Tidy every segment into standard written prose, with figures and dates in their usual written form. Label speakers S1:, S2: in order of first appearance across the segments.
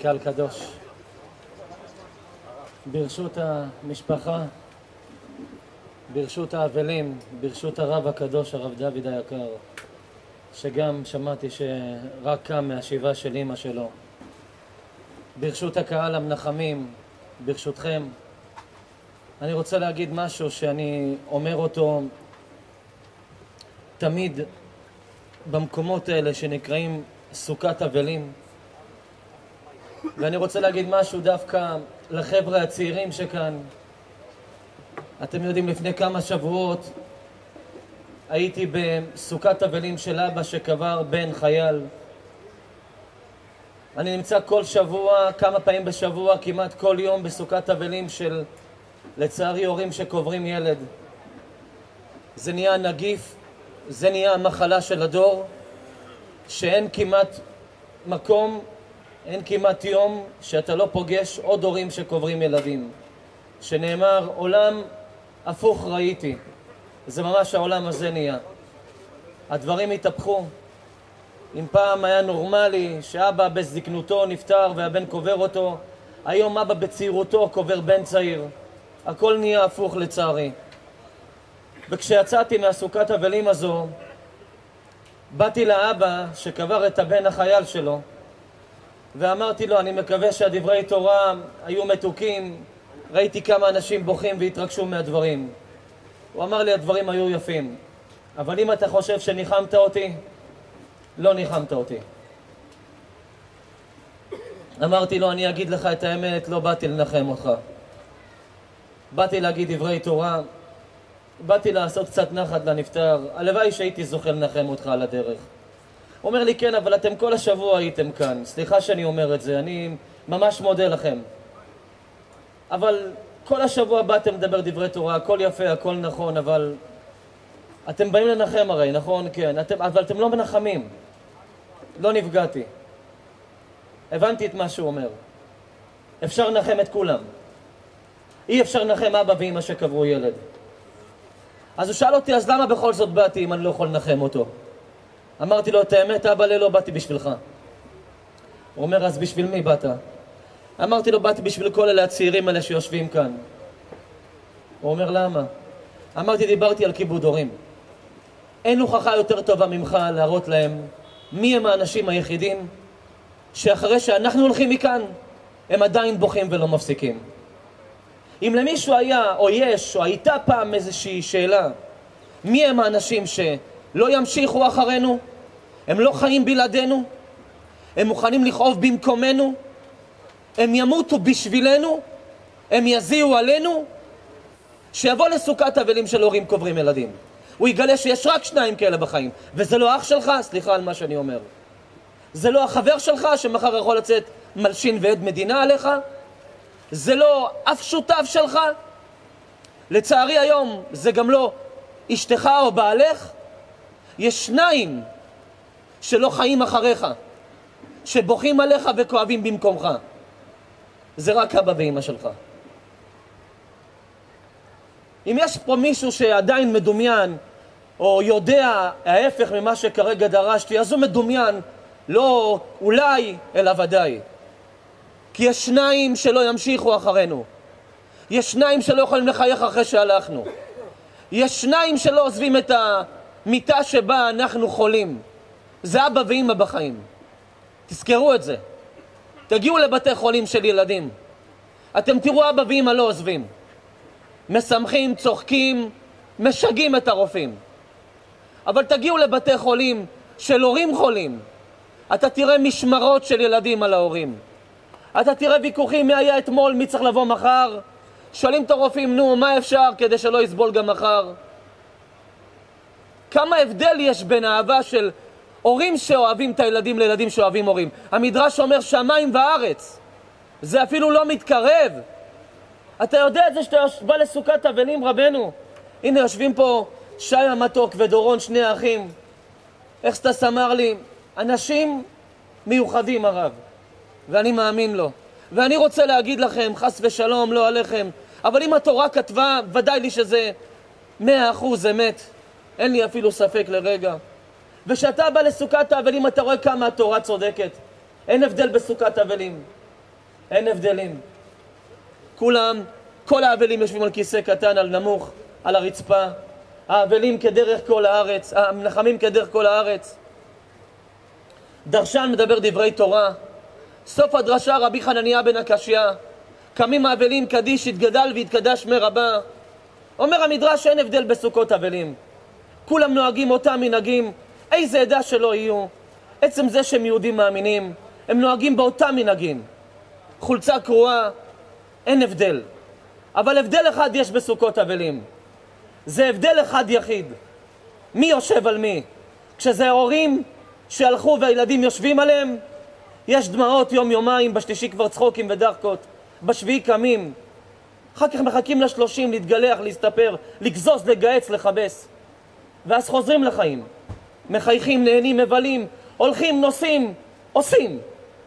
S1: קהל קדוש, ברשות המשפחה, ברשות האבלים, ברשות הרב הקדוש, הרב דוד היקר, שגם שמעתי שרק קם מהשיבה של אמא שלו, ברשות הקהל המנחמים, ברשותכם, אני רוצה להגיד משהו שאני אומר אותו תמיד במקומות האלה שנקראים סוכת אבלים, ואני רוצה להגיד משהו דווקא לחבר'ה הצעירים שכאן. אתם יודעים, לפני כמה שבועות הייתי בסוכת אבלים של אבא שקבר בן חייל. אני נמצא כל שבוע, כמה פעמים בשבוע, כמעט כל יום בסוכת אבלים של, לצערי, הורים שקוברים ילד. זה נהיה נגיף, זה נהיה המחלה של הדור, שאין כמעט מקום, אין כמעט יום שאתה לא פוגש עוד הורים שקוברים ילדים. שנאמר, עולם הפוך ראיתי. זה ממש העולם הזה נהיה. הדברים התהפכו. אם פעם היה נורמלי שאבא בזקנותו נפטר והבן קובר אותו, היום אבא בצעירותו קובר בן צעיר. הכל נהיה הפוך לצערי. וכשיצאתי מהסוכת אבלים הזו, באתי לאבא שקבר את הבן החייל שלו, ואמרתי לו, אני מקווה שהדברי תורה היו מתוקים. ראיתי כמה אנשים בוכים והתרגשו מהדברים. הוא אמר לי, הדברים היו יפים, אבל אם אתה חושב שניחמת אותי, לא ניחמת אותי. אמרתי לו, אני אגיד לך את האמת, לא באתי לנחם אותך. באתי להגיד דברי תורה, באתי לעשות קצת נחת לנפטר, הלוואי שהייתי זוכה לנחם אותך על הדרך. הוא אומר לי, כן, אבל אתם כל השבוע הייתם כאן. סליחה שאני אומר את זה, אני ממש מודה לכם. אבל כל השבוע באתם לדבר דברי תורה, הכל יפה, הכל נכון, אבל אתם באים לנחם הרי, נכון? כן, אבל אתם לא מנחמים. לא נפגעתי. הבנתי את מה שהוא אומר. אפשר לנחם את כולם. אי אפשר לנחם אבא ואמא שקברו ילד. אז הוא שאל אותי, אז למה בכל זאת באתי אם אני לא יכול לנחם אותו? אמרתי לו, את האמת, אבא, לא באתי בשבילך. הוא אומר, אז בשביל מי באת? אמרתי לו, באתי בשביל כל אלה הצעירים האלה שיושבים כאן. הוא אומר, למה? אמרתי, דיברתי על כיבוד הורים. אין הוכחה יותר טובה ממך להראות להם מי הם האנשים היחידים שאחרי שאנחנו הולכים מכאן, הם עדיין בוכים ולא מפסיקים. אם למישהו היה, או יש, או הייתה פעם איזושהי שאלה, מי הם האנשים שלא ימשיכו אחרינו, הם לא חיים בלעדינו, הם מוכנים לכאוב במקומנו, הם ימותו בשבילנו, הם יזיעו עלינו, שיבוא לסוכת אבלים של הורים קוברים ילדים. הוא יגלה שיש רק שניים כאלה בחיים, וזה לא אח שלך, סליחה על מה שאני אומר. זה לא החבר שלך שמחר יכול לצאת מלשין ועד מדינה עליך, זה לא אף שותף שלך, לצערי היום זה גם לא אשתך או בעלך. יש שניים שלא חיים אחריך, שבוכים עליך וכואבים במקומך. זה רק אבא ואמא שלך. אם יש פה מישהו שעדיין מדומיין או יודע ההפך ממה שכרגע דרשתי, אז הוא מדומיין, לא אולי אלא ודאי. כי יש שניים שלא ימשיכו אחרינו, יש שניים שלא יכולים לחייך אחרי שהלכנו, יש שניים שלא עוזבים את המיטה שבה אנחנו חולים. זה אבא ואמא בחיים. תזכרו את זה. תגיעו לבתי חולים של ילדים, אתם תראו אבא ואמא לא עוזבים, משמחים, צוחקים, משגעים את הרופאים. אבל תגיעו לבתי חולים של הורים חולים, אתה תראה משמרות של ילדים על ההורים, אתה תראה ויכוחים מי היה אתמול, מי צריך לבוא מחר. שואלים את הרופאים, נו, מה אפשר כדי שלא יסבול גם מחר? כמה הבדל יש בין האהבה של הורים שאוהבים את הילדים לילדים שאוהבים הורים. המדרש אומר שמיים וארץ, זה אפילו לא מתקרב. אתה יודע את זה שאתה בא לסוכת אבלים, רבנו? הנה יושבים פה שי המתוק ודורון, שני האחים. איך סטס אמר לי, אנשים מיוחדים הרב, ואני מאמין לו. ואני רוצה להגיד לכם, חס ושלום, לא עליכם, אבל אם התורה כתבה, ודאי לי שזה 100% אמת. אין לי אפילו ספק לרגע. ושאתה בא לסוכת האבלים, אתה רואה כמה התורה צודקת. אין הבדל בסוכת אבלים. אין הבדלים. כולם, כל האבלים יושבים על כיסא קטן, על נמוך, על הרצפה. האבלים כדרך כל הארץ, המנחמים כדרך כל הארץ. דרשן מדבר דברי תורה. סוף הדרשה רבי חנניה בן הקשיא, קמים האבלים קדיש יתגדל ויתקדש מרבה. אומר המדרש אין הבדל בסוכות אבלים. כולם נוהגים אותם מנהגים, איזה עדה שלא יהיו. עצם זה שהם יהודים מאמינים, הם נוהגים באותם מנהגים. חולצה קרועה, אין הבדל. אבל הבדל אחד יש בסוכות אבלים. זה הבדל אחד יחיד. מי יושב על מי? כשזה ההורים שהלכו והילדים יושבים עליהם, יש דמעות יום יומיים, בשלישי כבר צחוקים ודחקות, בשביעי קמים. אחר כך מחכים ל30 להתגלח, להסתפר, לגזוז, לגייץ, לחבס. ואז חוזרים לחיים. מחייכים, נהנים, מבלים, הולכים, נוסעים, עושים.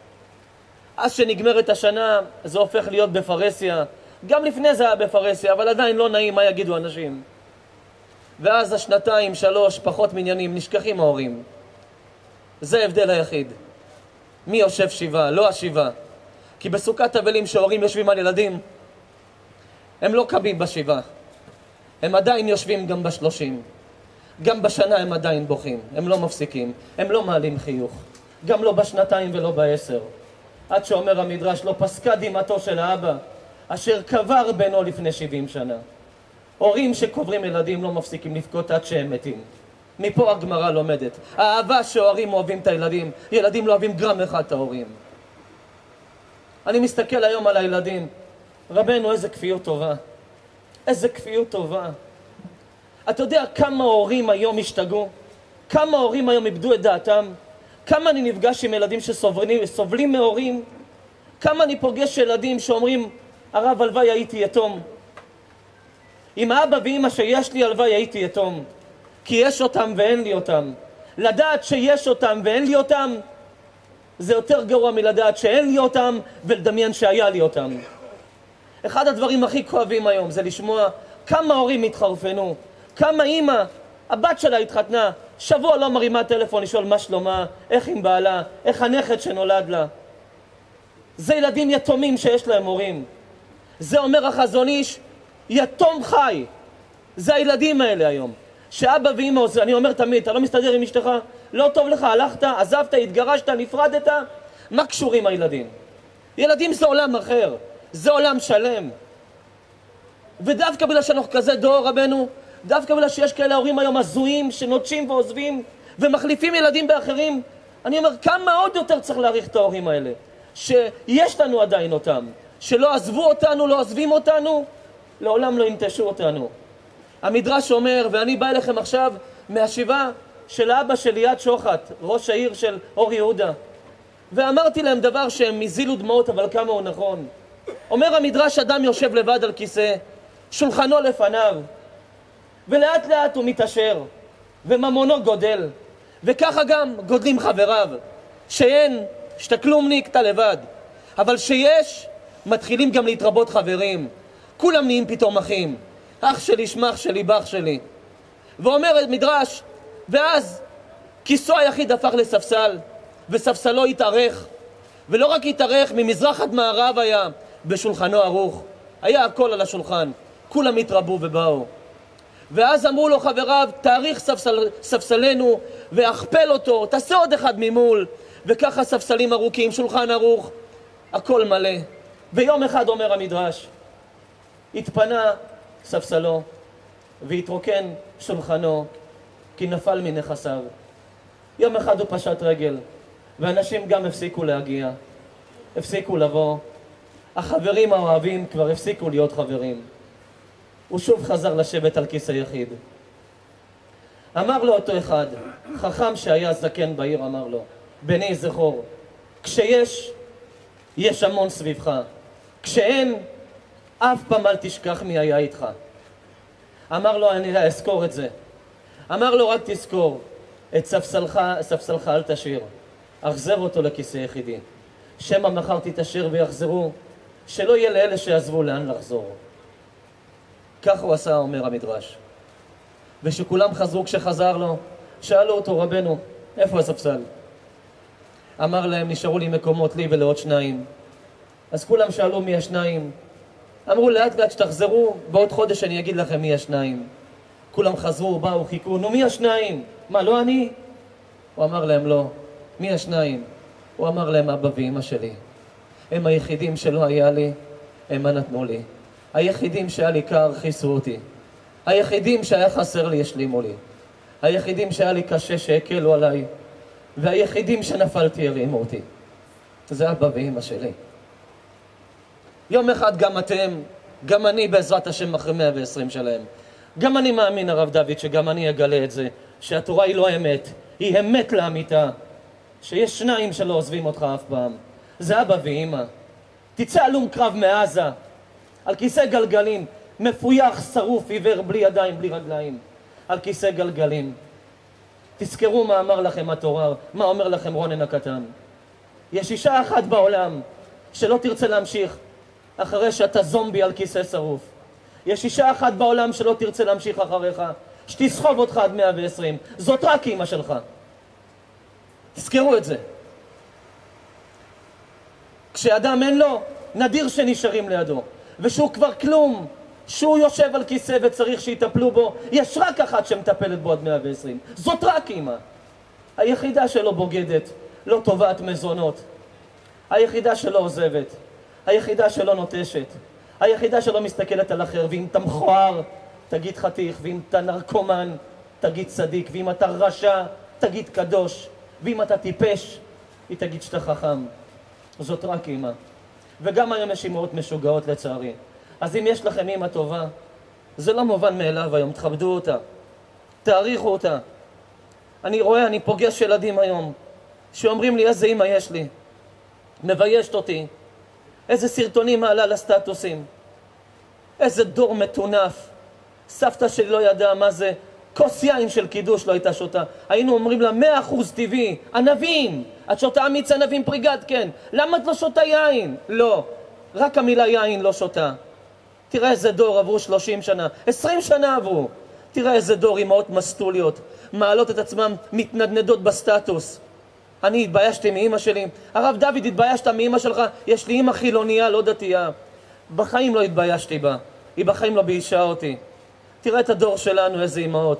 S1: אז שנגמרת השנה, זה הופך להיות בפרסיה. גם לפני זה היה בפרסיה, אבל עדיין לא נעים מה יגידו אנשים. ואז השנתיים, 3, פחות מניינים, נשכחים ההורים. זה ההבדל היחיד. מי יושב שבעה, לא השבעה. כי בסוכת אבלים שההורים יושבים על ילדים, הם לא קמים בשבעה. הם עדיין יושבים גם ב30. גם בשנה הם עדיין בוכים. הם לא מפסיקים. הם לא מעלים חיוך. גם לא בשנתיים ולא ב10. עד שאומר המדרש, לא פסקה דמעתו של האבא, אשר קבר בנו לפני 70 שנה. הורים שקוברים ילדים לא מפסיקים לבכות עד שהם מתים. מפה הגמרא לומדת. האהבה שההורים אוהבים את הילדים, ילדים לא אוהבים גרם אחד את ההורים. אני מסתכל היום על הילדים, רבנו איזה כפיות טובה. איזה כפיות טובה. אתה יודע כמה הורים היום השתגעו? כמה הורים היום איבדו את דעתם? כמה אני נפגש עם ילדים שסובלים מהורים? כמה אני פוגש ילדים שאומרים, הרב הלוואי הייתי יתום. עם האבא ואמא שיש לי הלוואי הייתי יתום. כי יש אותם ואין לי אותם. לדעת שיש אותם ואין לי אותם, זה יותר גרוע מלדעת שאין לי אותם ולדמיין שהיה לי אותם. אחד הדברים הכי כואבים היום זה לשמוע כמה הורים התחרפנו, כמה אמא, הבת שלה התחתנה, שבוע לא מרימה טלפון לשאול מה שלומה, איך עם בעלה, איך הנכד שנולד לה. זה ילדים יתומים שיש להם הורים. זה אומר החזון איש, יתום חי. זה הילדים האלה היום. שאבא ואמא עושה, אני אומר תמיד, אתה לא מסתדר עם אשתך? לא טוב לך, הלכת, עזבת, התגרשת, נפרדת? מה קשורים הילדים? ילדים זה עולם אחר, זה עולם שלם. ודווקא בגלל שאנחנו כזה דור רבנו, דווקא בגלל שיש כאלה הורים היום הזויים שנוטשים ועוזבים ומחליפים ילדים באחרים, אני אומר כמה עוד יותר צריך להעריך את ההורים האלה, שיש לנו עדיין אותם, שלא עזבו אותנו, לא עזבים אותנו, לעולם לא ינטשו אותנו. המדרש אומר, ואני בא אליכם עכשיו מהשיבה של האבא של ליאת שוחט, ראש העיר של אור יהודה, ואמרתי להם דבר שהם הזילו דמעות, אבל כמה הוא נכון. אומר המדרש, אדם יושב לבד על כיסא, שולחנו לפניו, ולאט לאט הוא מתעשר, וממונו גודל, וככה גם גודלים חבריו, שאין, שאתה כלומניק, אתה לבד, אבל שיש, מתחילים גם להתרבות חברים, כולם נהיים פתאום אחים, אח שלי, שמח שלי, בח שלי. ואומר מדרש, ואז כיסו היחיד הפך לספסל, וספסלו התארך, ולא רק התארך, ממזרח עד מערב היה בשולחנו ערוך, היה הכל על השולחן, כולם התרבו ובאו. ואז אמרו לו חבריו, תאריך ספסלנו ואכפל אותו, תעשה עוד אחד ממול, וככה ספסלים ארוכים, שולחן ערוך, הכל מלא. ויום אחד אומר המדרש, התפנה ספסלו והתרוקן שולחנו כי נפל מנכסיו. יום אחד הוא פשט רגל ואנשים גם הפסיקו להגיע, הפסיקו לבוא, החברים האוהבים כבר הפסיקו להיות חברים. הוא שוב חזר לשבת על כיסא יחיד. אמר לו אותו אחד, חכם שהיה זקן בעיר, אמר לו, בני זכור, כשיש, יש המון סביבך, כשאין, אף פעם אל תשכח מי היה איתך. אמר לו, אני אזכור את זה. אמר לו, רק תזכור, את ספסלך אל תשאיר, אחזר אותו לכיסא יחידי. שמא מחר תתאשר ויחזרו, שלא יהיה לאלה שעזבו לאן לחזור. כך הוא עשה, אומר המדרש. ושכולם חזרו, כשחזר לו, שאלו אותו, רבנו, איפה הספסל? אמר להם, נשארו לי מקומות לי ולעוד 2. אז כולם שאלו מי השניים. אמרו לאט לאט שתחזרו, בעוד חודש אני אגיד לכם מי השניים. כולם חזרו, באו, חיכו, נו מי השניים? מה, לא אני? הוא אמר להם לא. מי השניים? הוא אמר להם אבא ואמא שלי. הם היחידים שלא היה לי, הם מה נתנו לי. היחידים שהיה לי קר, חיסו אותי. היחידים שהיה חסר לי, השלימו לי. היחידים שהיה לי קשה, שהקלו עליי. והיחידים שנפלתי, הרימו אותי. זה אבא ואמא שלי. יום אחד גם אתם, גם אני בעזרת השם אחרי 120 שלהם. גם אני מאמין, הרב דוד, שגם אני אגלה את זה, שהתורה היא לא אמת, היא אמת לאמיתה. שיש שניים שלא עוזבים אותך אף פעם. זה אבא ואמא. תצא הלום קרב מעזה, על כיסא גלגלים, מפויח, שרוף, עיוור, בלי ידיים, בלי רגליים. על כיסא גלגלים. תזכרו מה אמר לכם התורה, מה אומר לכם רונן הקטן. יש אישה אחת בעולם שלא תרצה להמשיך אחרי שאתה זומבי על כיסא שרוף. יש אישה אחת בעולם שלא תרצה להמשיך אחריך, שתסחוב אותך עד 120. זאת רק אמא שלך. תזכרו את זה. כשאדם אין לו, נדיר שנשארים לידו. ושהוא כבר כלום, שהוא יושב על כיסא וצריך שיטפלו בו, יש רק אחת שמטפלת בו עד 120. זאת רק אמא. היחידה שלא בוגדת, לא תובעת מזונות. היחידה שלא עוזבת. היחידה שלא נוטשת. היחידה שלא מסתכלת על אחר. ואם אתה מכוער, תגיד חתיך. ואם אתה נרקומן, תגיד צדיק. ואם אתה רשע, תגיד קדוש. ואם אתה טיפש, היא תגיד שאתה חכם. זאת רק אמא. וגם היום יש אמהות משוגעות לצערי. אז אם יש לכם אמא טובה, זה לא מובן מאליו היום. תכבדו אותה. תעריכו אותה. אני רואה, אני פוגש ילדים היום, שאומרים לי איזה אמא יש לי. מביישת אותי. איזה סרטונים מעלה לסטטוסים. איזה דור מטונף. סבתא שלי לא ידעה מה זה. כוס יין של קידוש לא הייתה שותה. היינו אומרים לה 100% טבעי. ענבים. את שותה מיץ ענבים פריגד, כן. למה את לא שותה יין? לא. רק המילה יין לא שותה. תראה איזה דור עברו 30 שנה. 20 שנה עברו. תראה איזה דור אמהות מסטוליות. מעלות את עצמם מתנדנדות בסטטוס. אני התביישתי מאמא שלי. הרב דוד, התביישת מאמא שלך? יש לי אמא חילוניה, לא דתייה. בחיים לא התביישתי בה. היא בחיים לא ביישה אותי. תראה את הדור שלנו, איזה אמהות.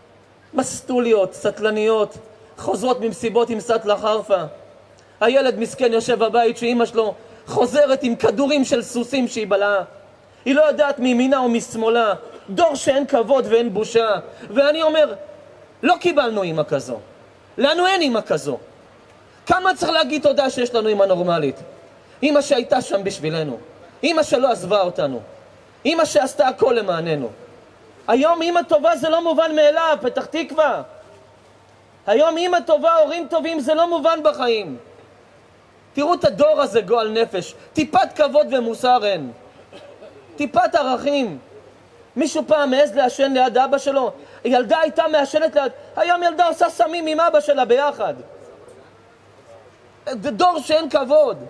S1: מסטוליות, סטלניות, חוזרות ממסיבות עם סטלה חרפה. הילד מסכן יושב בבית שאמא שלו חוזרת עם כדורים של סוסים שהיא בלעה. היא לא יודעת מימינה או משמאלה. דור שאין כבוד ואין בושה. ואני אומר, לא קיבלנו אמא כזו. לנו אין אמא כזו. כמה צריך להגיד תודה שיש לנו אמא נורמלית? אמא שהייתה שם בשבילנו. אמא שלא עזבה אותנו. אמא שעשתה הכל למעננו. היום אמא טובה זה לא מובן מאליו, פתח תקווה. היום אמא טובה, הורים טובים, זה לא מובן בחיים. תראו את הדור הזה גועל נפש. טיפת כבוד ומוסר אין. טיפת ערכים. מישהו פעם מעז לעשן ליד אבא שלו? ילדה הייתה מעשנת ליד... היום ילדה עושה סמים עם אבא שלה ביחד. זה דור שאין כבוד.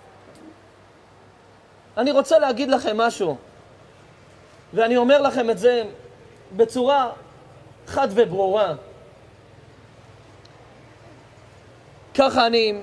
S1: אני רוצה להגיד לכם משהו. ואני אומר לכם את זה בצורה חד וברורה. ככה אני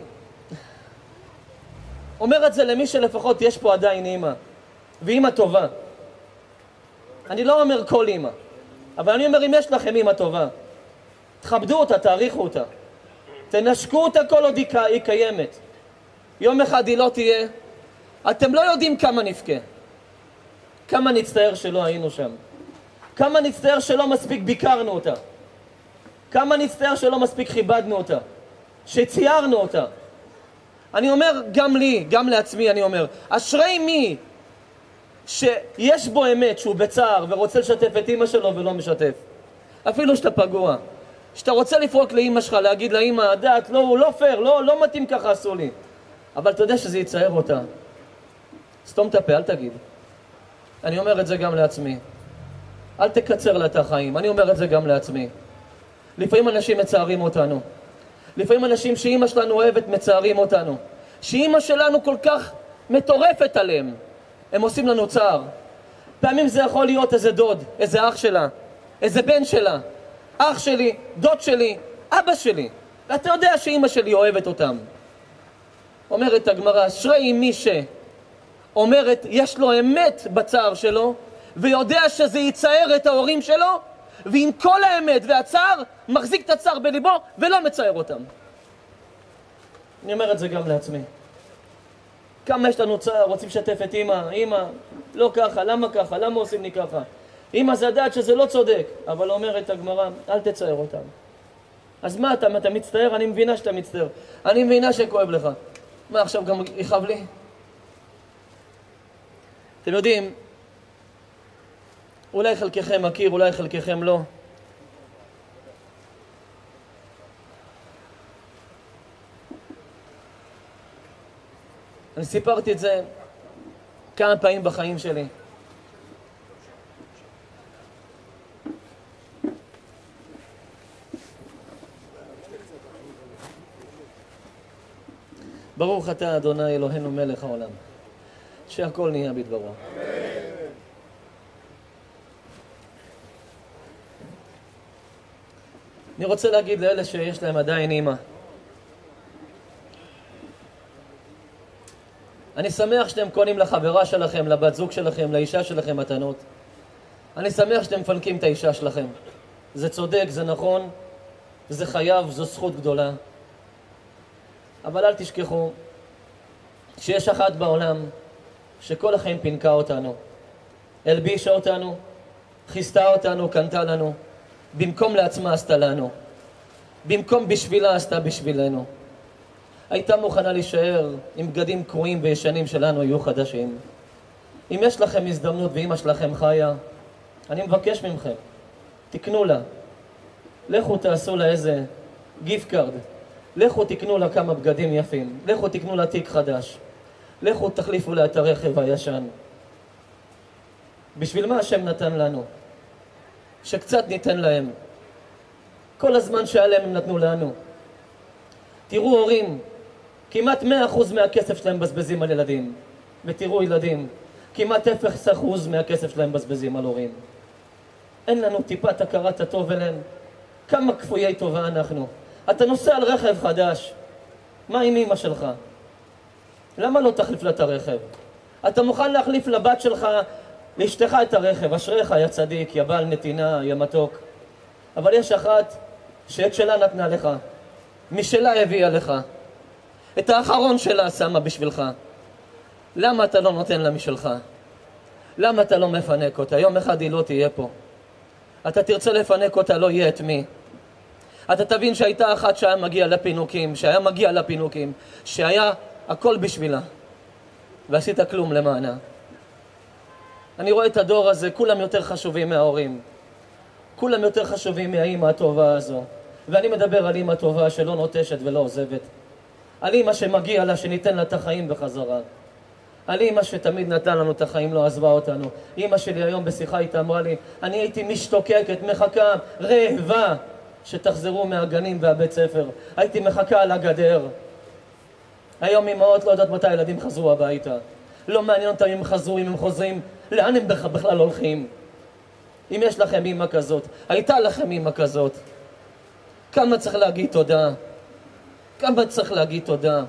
S1: אומר את זה למי שלפחות יש פה עדיין אמא. ואמא טובה. אני לא אומר כל אמא. אבל אני אומר אם יש לכם אמא טובה. תכבדו אותה, תעריכו אותה. תנשקו אותה כל עוד היא קיימת. יום אחד היא לא תהיה. אתם לא יודעים כמה נפקה. כמה נצטער שלא היינו שם. כמה נצטער שלא מספיק ביקרנו אותה. כמה נצטער שלא מספיק כיבדנו אותה. שציירנו אותה. אני אומר גם לי, גם לעצמי אני אומר, אשרי מי שיש בו אמת שהוא בצער ורוצה לשתף את אמא שלו ולא משתף. אפילו שאתה פגוע. שאתה רוצה לפרוק לאמא שלך, להגיד לאמא, דעת, לא פייר, לא מתאים ככה עשו לי. אבל אתה יודע שזה יצער אותה. סתום את הפה, אל תגיד. אני אומר את זה גם לעצמי. אל תקצר לה את החיים. אני אומר את זה גם לעצמי. לפעמים אנשים מצערים אותנו. לפעמים אנשים שאמא שלנו אוהבת מצערים אותנו. שאמא שלנו כל כך מטורפת עליהם. הם עושים לנו צער. פעמים זה יכול להיות איזה דוד, איזה אח שלה, איזה בן שלה, אח שלי, דוד שלי, אבא שלי. ואתה יודע שאמא שלי אוהבת אותם. אומרת הגמרא, אשרי מי אומרת, יש לו אמת בצער שלו, ויודע שזה יצער את ההורים שלו, ועם כל האמת והצער, מחזיק את הצער בליבו, ולא מצער אותם. אני אומר את זה גם לעצמי. כמה יש לנו צער, רוצים לשתף את אמא, לא ככה, למה עושים לי ככה? אמא זה לדעת שזה לא צודק, אבל אומרת הגמרא, אל תצער אותם. אז מה אתה מצטער? אני מבינה שאתה מצטער. אני מבינה שכואב לך. מה, עכשיו גם יכאב לי? אתם יודעים, אולי חלקכם מכיר, אולי חלקכם לא. אני סיפרתי את זה כמה פעמים בחיים שלי. ברוך אתה אדוני אלוהינו מלך העולם, שהכל נהיה בדברו. אני רוצה להגיד לאלה שיש להם עדיין אמא, אני שמח שאתם קונים לחברה שלכם, לבת זוג שלכם, לאישה שלכם מתנות. אני שמח שאתם מפנקים את האישה שלכם. זה צודק, זה נכון, זה חייב, זו זכות גדולה. אבל אל תשכחו שיש אחת בעולם שכל החיים פינקה אותנו, הלבישה אותנו, חיסתה אותנו, קנתה לנו, במקום לעצמה עשתה לנו, במקום בשבילה עשתה בשבילנו. הייתה מוכנה להישאר עם בגדים קרועים וישנים שלנו יהיו חדשים. אם יש לכם הזדמנות ואמא שלכם חיה, אני מבקש ממכם, תקנו לה. לכו תעשו לה איזה גיפט קארד. לכו תקנו לה כמה בגדים יפים. לכו תקנו לה תיק חדש. לכו תחליפו לה את הרכב הישן. בשביל מה השם נתן לנו? שקצת ניתן להם. כל הזמן שהיה להם הם נתנו לנו. תראו הורים, כמעט 100% מהכסף שלהם בזבזים על ילדים. ותראו ילדים, כמעט 0% מהכסף שלהם בזבזים על הורים. אין לנו טיפת הכרת הטוב אליהם. כמה כפויי טובה אנחנו. אתה נוסע על רכב חדש. מה עם אמא שלך? למה לא תחליף לה את הרכב? אתה מוכן להחליף לבת שלך, לאשתך את הרכב. אשריך, יא צדיק, יא בעל נתינה, יא מתוק. אבל יש אחת שאת שלה נתנה לך. משלה הביאה לך. את האחרון שלה שמה בשבילך. למה אתה לא נותן לה משלך? למה אתה לא מפנק אותה? יום אחד היא לא תהיה פה. אתה תרצה לפנק אותה, לא יהיה את מי. אתה תבין שהייתה אחת שהיה מגיע לפינוקים, שהיה הכל בשבילה, ועשית כלום למענה. אני רואה את הדור הזה, כולם יותר חשובים מההורים. כולם יותר חשובים מהאמא הטובה הזו. ואני מדבר על אמא טובה שלא נוטשת ולא עוזבת. על אמא שמגיע לה, שניתן לה את החיים בחזרה. על אמא שתמיד נתן לנו את החיים, לא עזבה אותנו. אמא שלי היום בשיחה איתה אמרה לי, אני הייתי משתוקקת, מחכה, רעבה, שתחזרו מהגנים והבית ספר. הייתי מחכה על הגדר. היום אמאות לא יודעת מתי הילדים חזרו הביתה. לא מעניין אותם אם הם חזרו, אם הם חוזרים, לאן הם בכלל הולכים. אם יש לכם אמא כזאת, הייתה לכם אמא כזאת, כמה צריך להגיד תודה. כמה צריך להגיד תודה.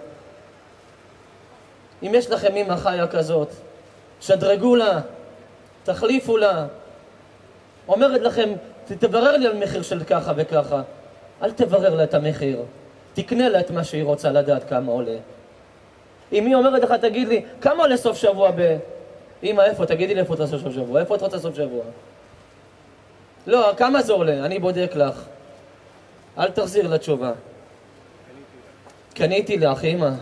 S1: אם יש לכם אמא חיה כזאת, שדרגו לה, תחליפו לה. אומרת לכם, תברר לי על מחיר של ככה וככה. אל תברר לה את המחיר. תקנה לה את מה שהיא רוצה לדעת כמה עולה. אם היא אומרת לך, תגיד לי, כמה עולה סוף שבוע אמא, איפה? תגידי לי איפה אתה סוף שבוע. איפה את רוצה סוף שבוע? לא, כמה זה עולה? אני בודק לך. אל תחזיר לתשובה. קניתי לך, אמא.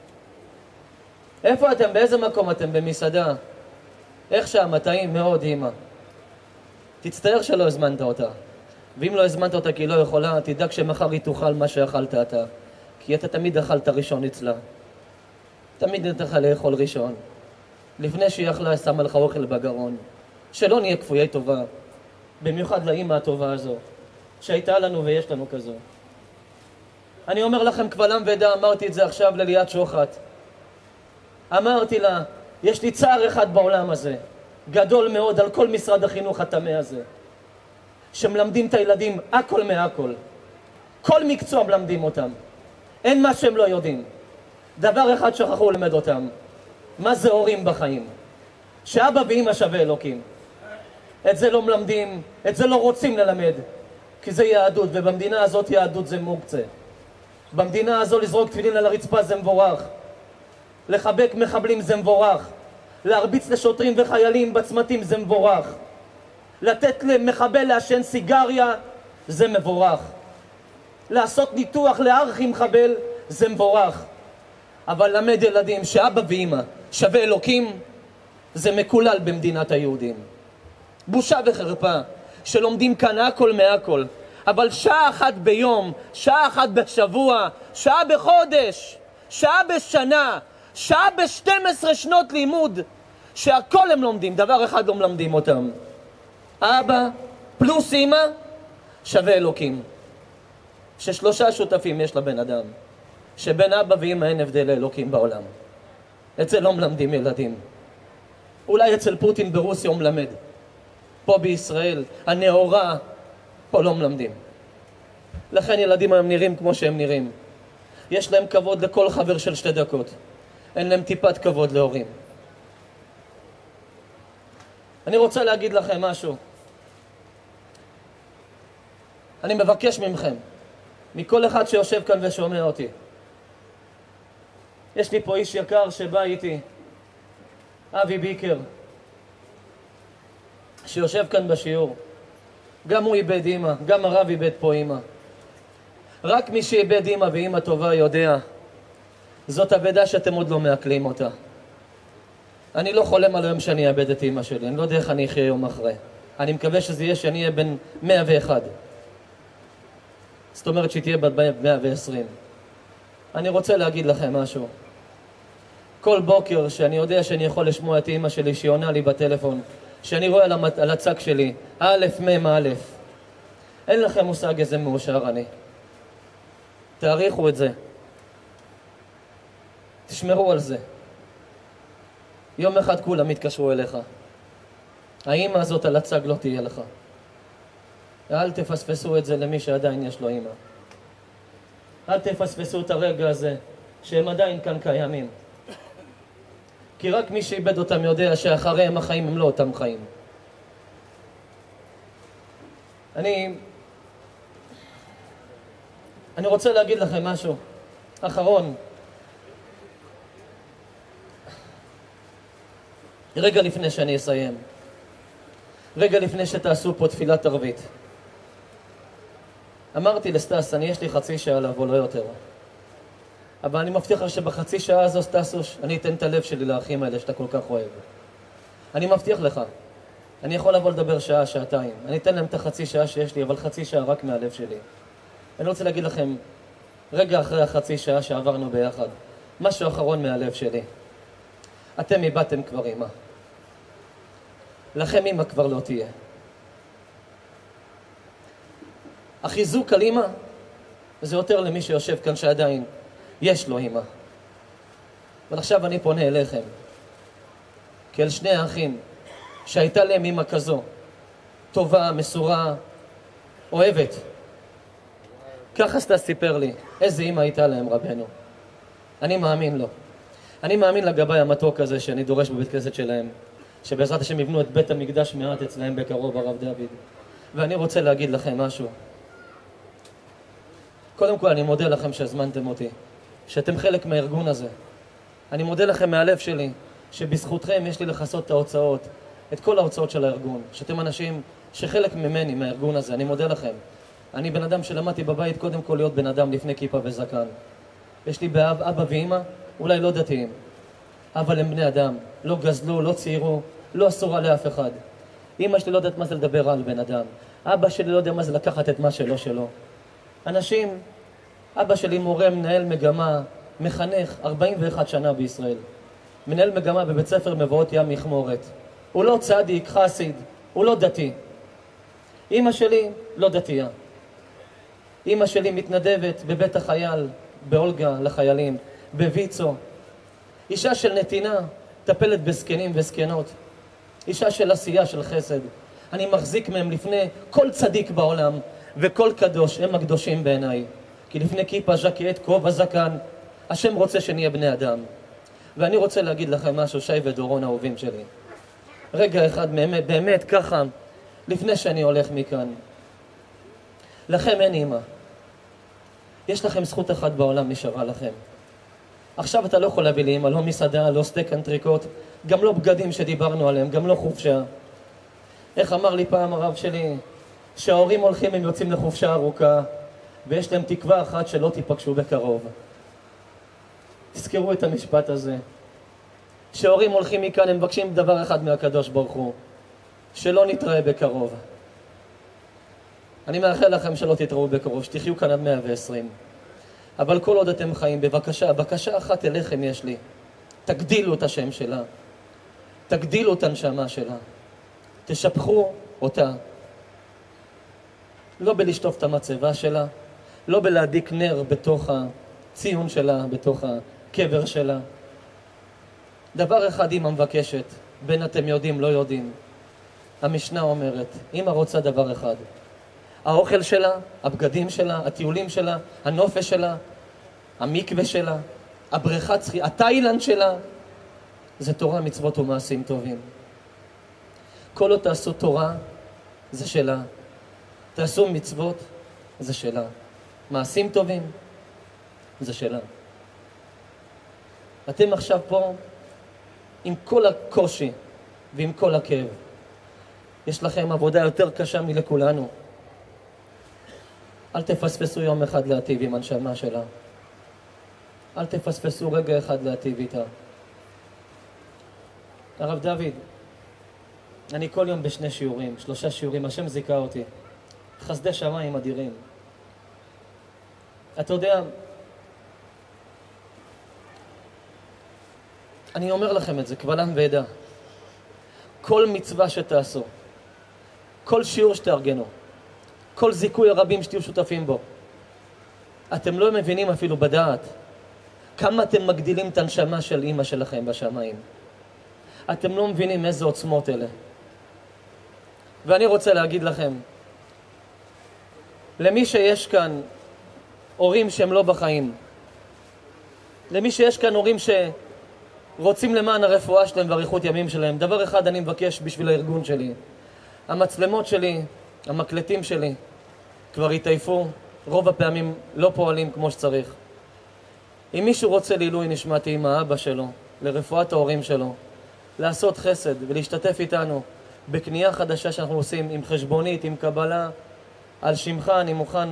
S1: איפה אתם? באיזה מקום אתם? במסעדה. איך שם? טעים מאוד, אמא. תצטער שלא הזמנת אותה. ואם לא הזמנת אותה כי היא לא יכולה, תדאג שמחר היא תאכל מה שאכלת אתה. כי אתה תמיד אכלת ראשון אצלה. תמיד נתן לך לאכול ראשון. לפני שהיא אכלה, שמה לך אוכל בגרון. שלא נהיה כפויי טובה. במיוחד לאמא הטובה הזו. שהייתה לנו ויש לנו כזו. אני אומר לכם קבל עם ודע, אמרתי את זה עכשיו לליאת שוחט. אמרתי לה, יש לי צער אחד בעולם הזה, גדול מאוד על כל משרד החינוך התמה הזה, שמלמדים את הילדים הכל מהכל. כל מקצוע מלמדים אותם. אין מה שהם לא יודעים. דבר אחד שכחו ללמד אותם. מה זה הורים בחיים. שאבא ואמא שווה אלוקים. את זה לא מלמדים, את זה לא רוצים ללמד, כי זה יהדות, ובמדינה הזאת יהדות זה מוקצה. במדינה הזו לזרוק תפילין על הרצפה זה מבורך. לחבק מחבלים זה מבורך. להרביץ לשוטרים וחיילים בצמתים זה מבורך. לתת למחבל לעשן סיגריה זה מבורך. לעשות ניתוח לארכי מחבל זה מבורך. אבל למד ילדים שאבא ואמא שווה אלוקים זה מקולל במדינת היהודים. בושה וחרפה שלומדים כאן הכל מהכל, אבל שעה אחת ביום, שעה אחת בשבוע, שעה בחודש, שעה בשנה, שעה ב12 שנות לימוד, שהכל הם לומדים, דבר אחד לא מלמדים אותם. אבא פלוס אמא שווה אלוקים. ששלושה שותפים יש לבן אדם, שבין אבא ואמא אין הבדל לאלוקים בעולם. את זה לא מלמדים ילדים. אולי אצל פוטין ברוסיה הוא מלמד. פה בישראל, הנאורה, פה לא מלמדים. לכן ילדים היום נראים כמו שהם נראים. יש להם כבוד לכל חבר של 2 דקות. אין להם טיפת כבוד להורים. אני רוצה להגיד לכם משהו. אני מבקש ממכם, מכל אחד שיושב כאן ושומע אותי. יש לי פה איש יקר שבא איתי, אבי ביקר, שיושב כאן בשיעור. גם הוא איבד אמא, גם הרב איבד פה אמא. רק מי שאיבד אמא ואמא טובה יודע, זאת אבדה שאתם עוד לא מעכלים אותה. אני לא חולם על היום שאני אאבד את אמא שלי, אני לא יודע איך אני אחיה יום אחרי. אני מקווה שזה יהיה שאני אהיה בן 101. זאת אומרת שהיא תהיה בת 120. אני רוצה להגיד לכם משהו. כל בוקר שאני יודע שאני יכול לשמוע את אמא שלי שהיא עונה לי בטלפון, שאני רואה על הצג שלי, א' מ' א', אין לכם מושג איזה מאושר אני. תעריכו את זה. תשמרו על זה. יום אחד כולם יתקשרו אליך. האמא הזאת על הצג לא תהיה לך. אל תפספסו את זה למי שעדיין יש לו אמא. אל תפספסו את הרגע הזה שהם עדיין כאן קיימים. כי רק מי שאיבד אותם יודע שאחריהם החיים הם לא אותם חיים. אני רוצה להגיד לכם משהו אחרון. רגע לפני שאני אסיים, רגע לפני שתעשו פה תפילת ערבית, אמרתי לסטס, יש לי חצי שעה לבוא, לא יותר. אבל אני מבטיח לך שבחצי שעה הזו, סטסוש, אני אתן את הלב שלי לאחים האלה שאתה כל כך אוהב. אני מבטיח לך. אני יכול לבוא לדבר שעה, שעתיים. אני אתן להם את החצי שעה שיש לי, אבל חצי שעה רק מהלב שלי. אני רוצה להגיד לכם, רגע אחרי החצי שעה שעברנו ביחד, משהו אחרון מהלב שלי. אתם איבדתם כבר אמא. לכם אמא כבר לא תהיה. החיזוק על אמא זה יותר למי שיושב כאן שעדיין יש לו אמא. אבל עכשיו אני פונה אליכם, כאל שני האחים שהייתה להם אמא כזו, טובה, מסורה, אוהבת. ככה סטס סיפר לי איזה אמא הייתה להם רבנו. אני מאמין לו. אני מאמין לגבי המתוק הזה שאני דורש בבית כנסת שלהם, שבעזרת השם יבנו את בית המקדש מעט אצלהם בקרוב, הרב דוד. ואני רוצה להגיד לכם משהו. קודם כל אני מודה לכם שהזמנתם אותי, שאתם חלק מהארגון הזה. אני מודה לכם מהלב שלי שבזכותכם יש לי לחסות את ההוצאות, את כל ההוצאות של הארגון, שאתם אנשים שחלק ממני, מהארגון הזה. אני מודה לכם. אני בן אדם שלמדתי בבית קודם כל להיות בן אדם לפני כיפה וזקן. יש לי אבא ואמא, אולי לא דתיים, אבל הם בני אדם, לא גזלו, לא ציירו, לא אסורה לאף אחד. אמא שלי לא יודעת מה זה לדבר על בן אדם. אבא שלי לא יודע מה זה לקחת את מה שלו שלו. אנשים, אבא שלי מורה, מנהל מגמה, מחנך 41 שנה בישראל. מנהל מגמה בבית ספר מבואות ים מכמורת. הוא לא צדיק, חסיד, הוא לא דתי. אמא שלי לא דתייה. אמא שלי מתנדבת בבית החייל, באולגה לחיילים, בויצו. אישה של נתינה, טפלת בזקנים וזקנות. אישה של עשייה, של חסד. אני מחזיק מהם לפני כל צדיק בעולם, וכל קדוש, הם הקדושים בעיניי. כי לפני כיפה, ז'קט, כובע, זקן, השם רוצה שנהיה בני אדם. ואני רוצה להגיד לכם משהו, שי ודורון האהובים שלי. רגע אחד באמת ככה, לפני שאני הולך מכאן. לכם אין אמא. יש לכם זכות אחת בעולם נשארה לכם. עכשיו אתה לא יכול להביא לי אמא, לא מסעדה, לא סטייק אנטריקוט, גם לא בגדים שדיברנו עליהם, גם לא חופשה. איך אמר לי פעם הרב שלי, שההורים הולכים, הם יוצאים לחופשה ארוכה, ויש להם תקווה אחת שלא תיפגשו בקרוב. תזכרו את המשפט הזה. שההורים הולכים מכאן, הם מבקשים דבר אחד מהקדוש ברוך הוא, שלא נתראה בקרוב. אני מאחל לכם שלא תתראו בקרוב, שתחיו כאן עד 120. אבל כל עוד אתם חיים, בקשה אחת אליכם יש לי. תגדילו את השם שלה. תגדילו את הנשמה שלה. תשפחו אותה. לא בלשטוף את המצבה שלה, לא בלהדיק נר בתוך הציון שלה, בתוך הקבר שלה. דבר אחד אמא מבקשת, בין אתם יודעים, לא יודעים. המשנה אומרת, אמא רוצה דבר אחד. האוכל שלה, הבגדים שלה, הטיולים שלה, הנופש שלה, המקווה שלה, הבריכת שחייה, התאילנד שלה, זה תורה, מצוות ומעשים טובים. כל עוד תעשו תורה, זה שלה. תעשו מצוות, זה שלה. מעשים טובים, זה שלה. אתם עכשיו פה, עם כל הקושי ועם כל הכאב. יש לכם עבודה יותר קשה מלכולנו. אל תפספסו יום אחד להטיב עם הנשמה שלה. אל תפספסו רגע אחד להטיב איתה. הרב דוד, אני כל יום בשני שיעורים, 3 שיעורים, השם זיכה אותי. חסדי שמיים אדירים. אתה יודע, אני אומר לכם את זה, קבל עם ועדה. כל מצווה שתעשו, כל שיעור שתארגנו, כל זיכוי הרבים שתהיו שותפים בו, אתם לא מבינים אפילו בדעת כמה אתם מגדילים את הנשמה של אמא שלכם בשמיים. אתם לא מבינים איזה עוצמות אלה. ואני רוצה להגיד לכם, למי שיש כאן הורים שהם לא בחיים, למי שיש כאן הורים שרוצים למען הרפואה שלהם ואריכות ימים שלהם, דבר אחד אני מבקש בשביל הארגון שלי. המצלמות שלי, המקלטים שלי, כבר התעייפו, רוב הפעמים לא פועלים כמו שצריך. אם מישהו רוצה לעילוי נשמתי עם האבא שלו, לרפואת ההורים שלו, לעשות חסד ולהשתתף איתנו בקנייה חדשה שאנחנו עושים, עם חשבונית, עם קבלה, על שמך אני מוכן.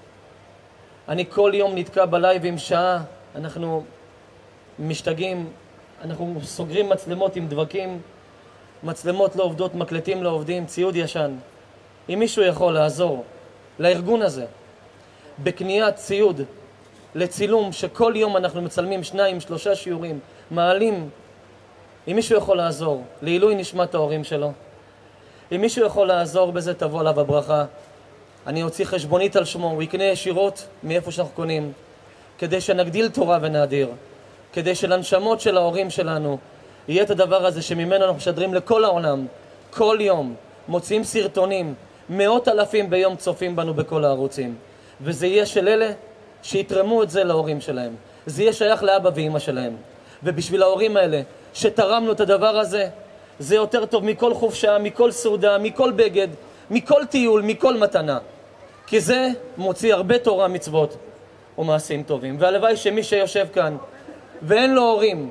S1: אני כל יום נתקע בלייב עם שעה, אנחנו משתגעים, אנחנו סוגרים מצלמות עם דבקים, מצלמות לא עובדות, מקלטים לא עובדים, ציוד ישן. אם מישהו יכול לעזור לארגון הזה בקניית ציוד לצילום, שכל יום אנחנו מצלמים 2-3 שיעורים, מעלים, אם מישהו יכול לעזור לעילוי נשמת ההורים שלו, אם מישהו יכול לעזור בזה, תבוא עליו הברכה. אני אוציא חשבונית על שמו, הוא יקנה ישירות מאיפה שאנחנו קונים, כדי שנגדיל תורה ונאדיר, כדי שלנשמות של ההורים שלנו יהיה את הדבר הזה שממנו אנחנו משדרים לכל העולם. כל יום מוציאים סרטונים, 100,000 ביום צופים בנו בכל הערוצים, וזה יהיה של אלה שיתרמו את זה להורים שלהם. זה יהיה שייך לאבא ואמא שלהם. ובשביל ההורים האלה שתרמנו את הדבר הזה, זה יותר טוב מכל חופשה, מכל סעודה, מכל בגד, מכל טיול, מכל מתנה. כי זה מוציא הרבה תורה, מצוות ומעשים טובים. והלוואי שמי שיושב כאן ואין לו הורים,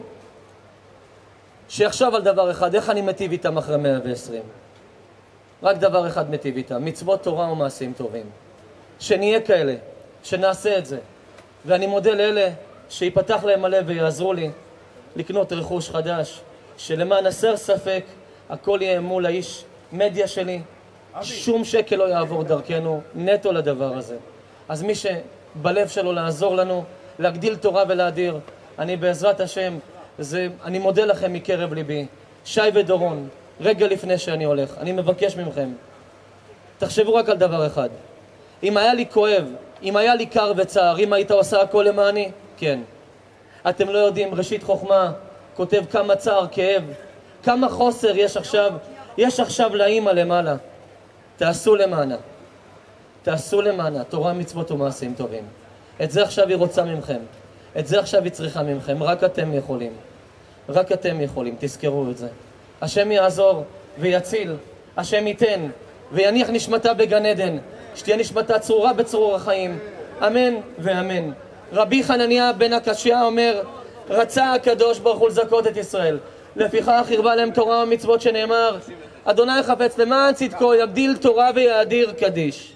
S1: שיחשב על דבר אחד, איך אני מטיב איתם אחרי 120. רק דבר אחד מטיב איתם, מצוות תורה ומעשים טובים. שנהיה כאלה, שנעשה את זה. ואני מודה לאלה שיפתח להם הלב ויעזרו לי לקנות רכוש חדש, שלמען הסר ספק הכל יהיה מול האיש מדיה שלי, שום שקל לא יעבור דרכנו, נטו לדבר הזה. אז מי שבלב שלו לעזור לנו, להגדיל תורה ולהדיר, אני בעזרת השם, אני מודה לכם מקרב ליבי. שי ודורון, רגע לפני שאני הולך, אני מבקש ממכם, תחשבו רק על דבר אחד. אם היה לי כואב, אם היה לי קר וצער, אם היית עושה הכל למעני, כן. אתם לא יודעים, ראשית חוכמה כותב כמה צער, כאב, כמה חוסר יש עכשיו לאמא למעלה. תעשו למענה. תעשו למענה, תורה, מצוות ומעשים טובים. את זה עכשיו היא רוצה ממכם. את זה עכשיו היא צריכה ממכם, רק אתם יכולים. רק אתם יכולים, תזכרו את זה. השם יעזור ויציל, השם ייתן ויניח נשמתה בגן עדן, שתהיה נשמתה צרורה בצרור החיים. אמן ואמן. רבי חנניה בן הקשיא אומר, רצה הקדוש ברוך הוא לזכות את ישראל, לפיכך הרבה להם תורה ומצוות, שנאמר, אדוני חפץ למען צדקו יגדיל תורה ויאדיר קדיש.